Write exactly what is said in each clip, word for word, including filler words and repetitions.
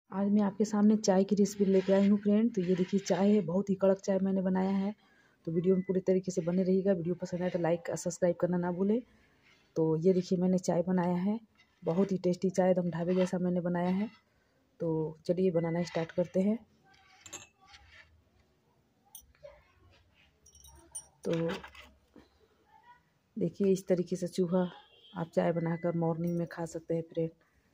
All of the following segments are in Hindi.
आज मैं आपके सामने चाय की रेसिपी लेके आई हूँ फ्रेंड। तो ये देखिए चाय है, बहुत ही कड़क चाय मैंने बनाया है। तो वीडियो में पूरी तरीके से बने रहिएगा। वीडियो पसंद आए तो लाइक सब्सक्राइब करना ना भूले। तो ये देखिए मैंने चाय बनाया है, बहुत ही टेस्टी चाय, एकदम ढाबे जैसा मैंने बनाया है। तो चलिए बनाना स्टार्ट करते हैं। तो देखिए इस तरीके से चूहा आप चाय बनाकर मॉर्निंग में खा सकते हैं फ्रेंड।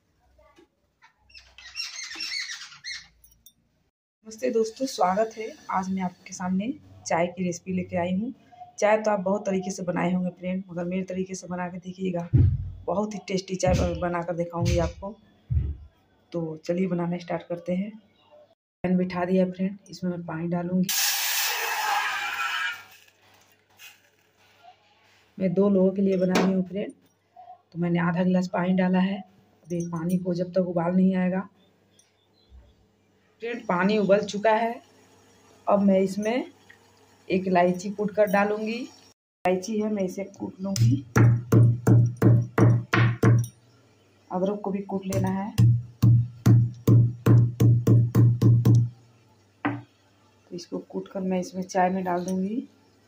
नमस्ते दोस्तों, स्वागत है। आज मैं आपके सामने चाय की रेसिपी लेके आई हूँ। चाय तो आप बहुत तरीके से बनाए होंगे फ्रेंड, मगर मेरे तरीके से बना के देखिएगा, बहुत ही टेस्टी चाय बना कर दिखाऊंगी आपको। तो चलिए बनाना स्टार्ट करते हैं। पैन बिठा दिया फ्रेंड, इसमें मैं पानी डालूंगी। मैं दो लोगों के लिए बना रही हूँ फ्रेंड, तो मैंने आधा गिलास पानी डाला है। अभी पानी को जब तक उबाल नहीं आएगा फ्रेंड, पानी उबल चुका है। अब मैं इसमें एक इलायची कूट कर डालूंगी। इलायची है, मैं इसे कूट लूंगी। अदरक को भी कूट लेना है। तो इसको कूट कर मैं इसमें चाय में डाल दूंगी।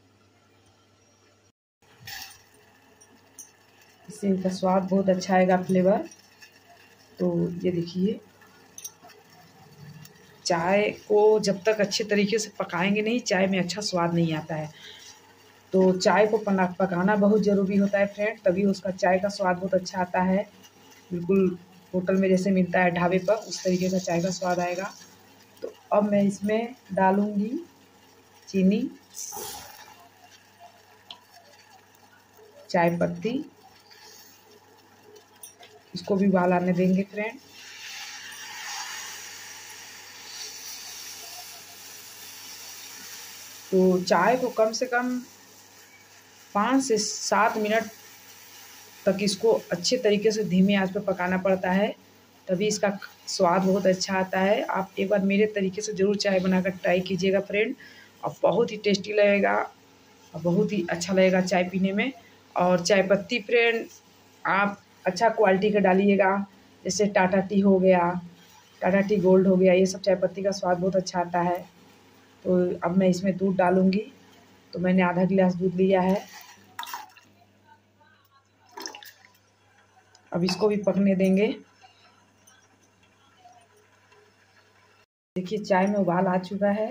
इससे इनका स्वाद बहुत अच्छा आएगा, फ्लेवर। तो ये देखिए, चाय को जब तक अच्छे तरीके से पकाएंगे नहीं, चाय में अच्छा स्वाद नहीं आता है। तो चाय को पकाना बहुत ज़रूरी होता है फ्रेंड, तभी उसका चाय का स्वाद बहुत अच्छा आता है। बिल्कुल होटल में जैसे मिलता है ढाबे पर, उस तरीके का चाय का स्वाद आएगा। तो अब मैं इसमें डालूंगी चीनी, चाय पत्ती, इसको भी उबाल आने देंगे फ्रेंड। तो चाय को कम से कम पाँच से सात मिनट तक इसको अच्छे तरीके से धीमे आंच पर पकाना पड़ता है, तभी इसका स्वाद बहुत अच्छा आता है। आप एक बार मेरे तरीके से ज़रूर चाय बनाकर ट्राई कीजिएगा फ्रेंड, और बहुत ही टेस्टी लगेगा और बहुत ही अच्छा लगेगा चाय पीने में। और चाय पत्ती फ्रेंड आप अच्छा क्वालिटी का डालिएगा, जैसे टाटा टी हो गया, टाटा टी गोल्ड हो गया, ये सब चाय पत्ती का स्वाद बहुत अच्छा आता है। तो अब मैं इसमें दूध डालूँगी। तो मैंने आधा गिलास दूध लिया है। अब इसको भी पकने देंगे। देखिए चाय में उबाल आ चुका है।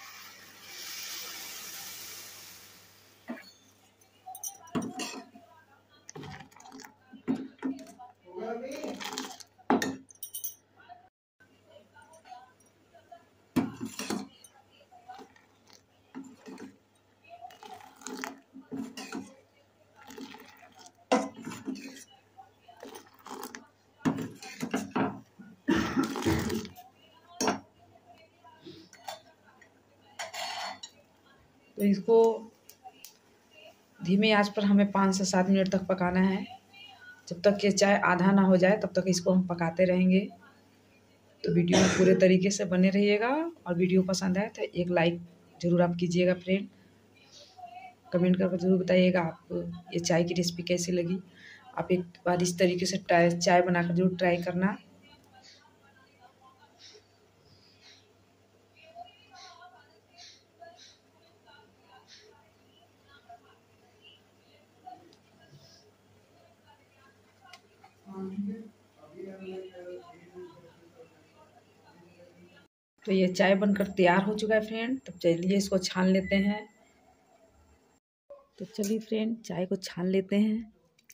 तो इसको धीमे आंच पर हमें पाँच से सात मिनट तक पकाना है। जब तक ये चाय आधा ना हो जाए तब तक इसको हम पकाते रहेंगे। तो वीडियो में पूरे तरीके से बने रहिएगा, और वीडियो पसंद आए तो एक लाइक ज़रूर आप कीजिएगा फ्रेंड। कमेंट करके ज़रूर बताइएगा आपको ये चाय की रेसिपी कैसी लगी। आप एक बार इस तरीके से चाय बनाकर ज़रूर ट्राई करना। तो ये चाय बनकर तैयार हो चुका है फ्रेंड। तब चलिए इसको छान लेते हैं। तो चलिए फ्रेंड चाय को छान लेते हैं।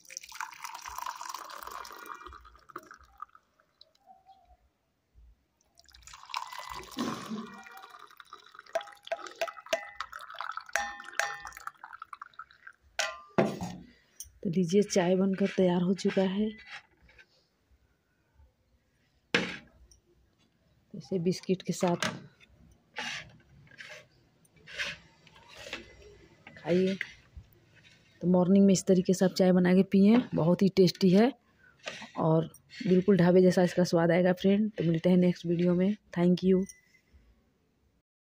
तो लीजिए चाय बनकर तैयार हो चुका है। इसे बिस्किट के साथ खाइए। तो मॉर्निंग में इस तरीके से आप चाय बना के पिए, बहुत ही टेस्टी है और बिल्कुल ढाबे जैसा इसका स्वाद आएगा फ्रेंड। तो मिलते हैं नेक्स्ट वीडियो में। Thank you.